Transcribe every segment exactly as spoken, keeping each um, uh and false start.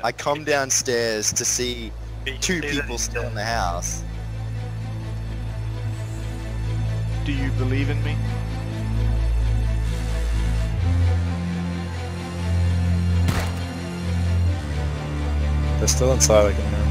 I come downstairs to see two people still in the house. Do you believe in me? They're still inside, I can hear them.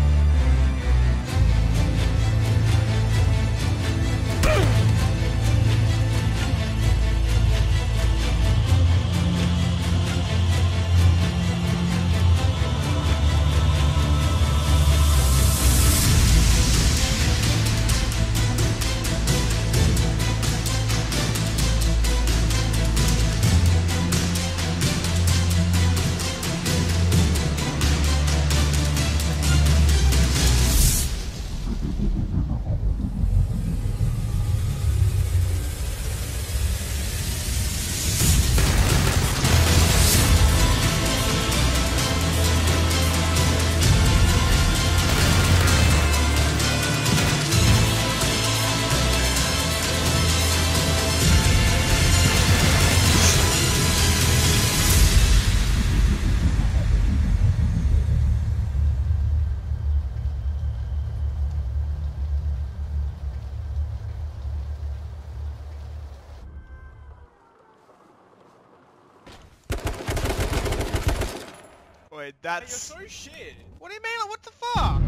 Wait, that's... You're so shit. What do you mean? What the fuck?